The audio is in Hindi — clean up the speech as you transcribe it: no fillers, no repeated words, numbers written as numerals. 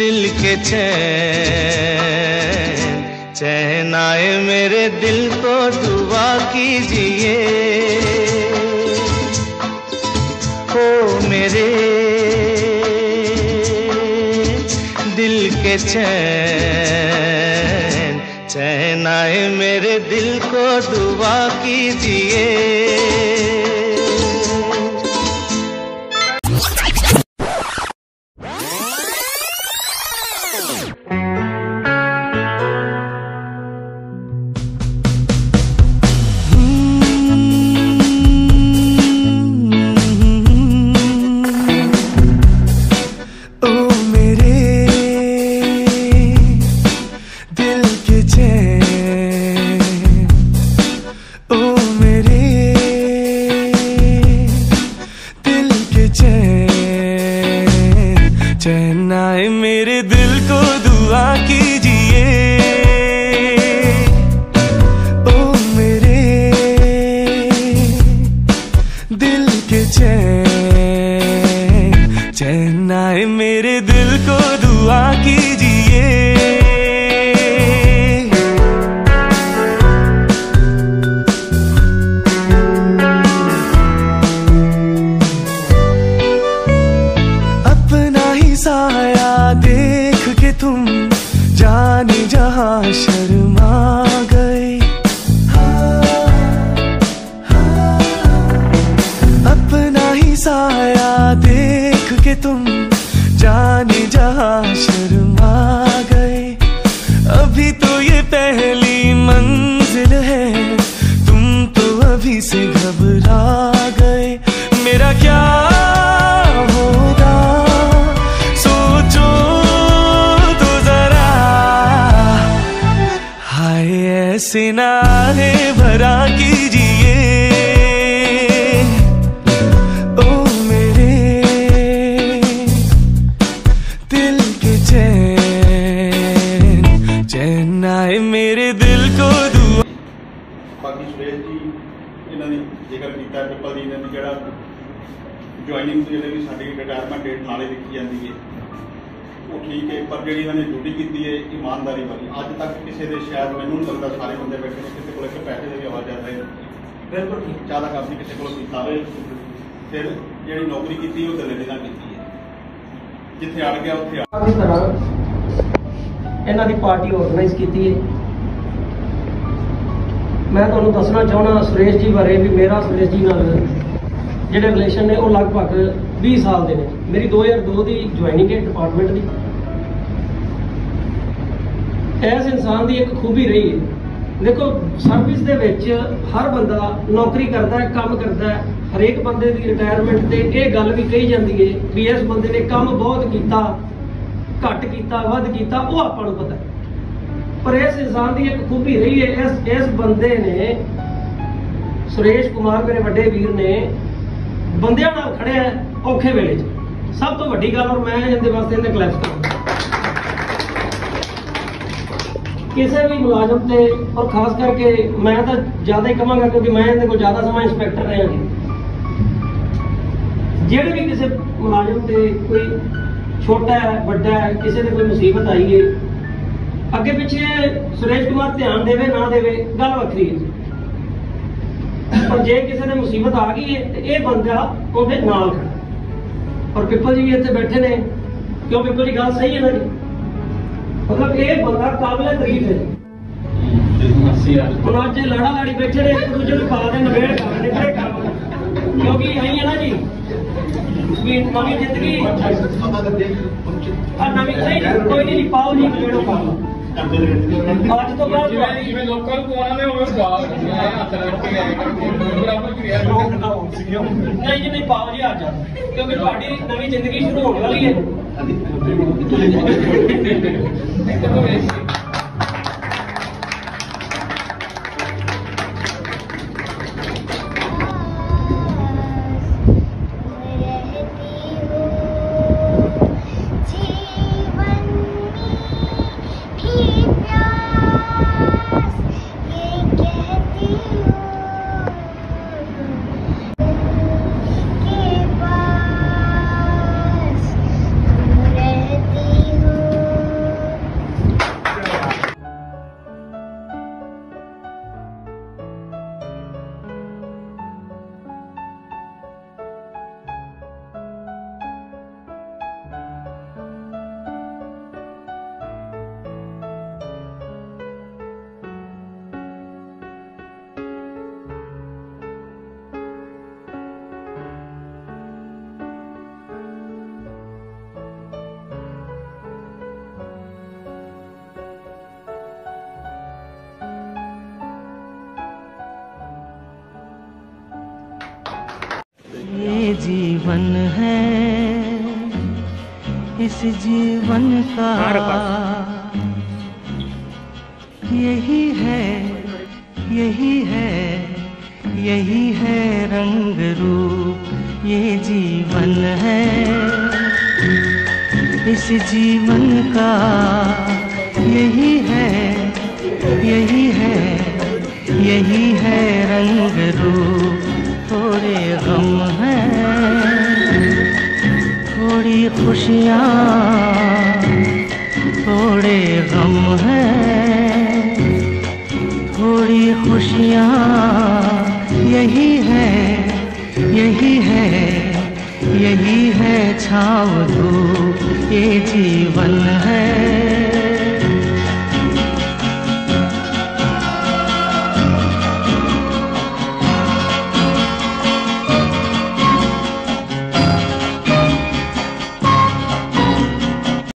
दिल के चैन आए मेरे दिल को दुआ कीजिए। ओ मेरे दिल के चैन आए मेरे दिल को दुआ कीजिए। चैन आए मेरे दिल को दुआ कीजिए। ओ मेरे दिल के चैन आए मेरे दिल को दुआ कीजिए। साया देख के तुम जाने जहां शर्मा गए। अपना ही साया देख के तुम जाने जहां शर्मा गए। अभी तो ये पहली मंजिल है, तुम तो अभी से घबरा गए। मेरा क्या होगा ऐसे नारे भरा कीजिए। ओ मेरे दिल के चैन आए मेरे दिल को दुआ। बाकी सुरेश जी इन्होंने जिक्र किया पिपल जी ने जो ज्वाइनिंग जो साड़ी रिटायरमेंट डेट नाले लिखी जाती है वो ठीक है, पर जी इन्होंने ड्यूटी की है ईमानदारी वाली। अज तक किसी के शायद मैनू नहीं लगता सारे बंदे बैठे ने किसी को पैसे की आवाज़ आ रहे बिल्कुल ठीक ज़्यादा काम नहीं किसी को फिर जी नौकरी की वो दलेरी ना की है, जिथे अड़ गया उत्थे इन्हां दी पार्टी ऑर्गेनाइज की है। मैं तुहानूं दसना चाहना सुरेश जी बारे भी मेरा सुरेश जी नाल जिहड़े रिलेशन ने वो लगभग 20 साल के ने। मेरी 2002 की ज्वाइनिंग है डिपार्टमेंट की। इस इंसान की एक खूबी रही है, देखो सर्विस दे विच हर बंदा नौकरी करता है, काम करता है। हरेक बंदे की रिटायरमेंट से ये गल भी कही जाती है भी इस बंदे ने काम बहुत किया, घट किया, वध किया, वो आपां नूं पता है। पर इस इंसान की एक खूबी रही है, इस बंदे ने सुरेश कुमार मेरे वड्डे वीर ने बंदियां नाल खड़े औखे वेले सब तो वड्डी गल, और मैं इहदे वास्ते इहदे क्लैप्स करांगा। किसी भी मुलाजम से और खास करके मैं तो ज्यादा ही कहांगा क्योंकि मैं इहदे कोल ज्यादा समय इंस्पैक्टर रहा जी। जिहड़े भी किसी मुलाजम से कोई छोटा है वड्डा है, किसी ने कोई मुसीबत आई है, अगे पिछे सुरेश कुमार ध्यान देवे ना देवे गल वखरी है। पर जे किसी ने मुसीबत आ गई है तो यह बंदा उहदे नाल खड़ा। और पिपल जी भी इत्थे बैठे ने, क्यों पिपल जी गल सही है ना जी? मतलब ये बंदा काबिल तारीफ है। हम अज लड़ा लाड़ी बैठे ने, एक दूजे को पा दे नवेड़ कर निकले काम, क्योंकि आई है ना जी भी नवी जिंदगी नवी सही कोई नहीं पाओ जी नवेड़ो काम आज तो बाद लोकल नहीं जी नहीं पाओ जी आज, क्योंकि तुम्हारी नवी जिंदगी शुरू होने वाली है। के पास तुम रहती हो। जीवन है, इस जीवन का यही है, यही है, यही है रंग रूप, ये जीवन है, इस जीवन का यही है, यही है, यही है रंग रूप। थोड़े गम हैं, थोड़ी खुशियाँ, थोड़े गम हैं, थोड़ी खुशियाँ, यही है, यही है, यही है छाँव धूप, ये जीवन है,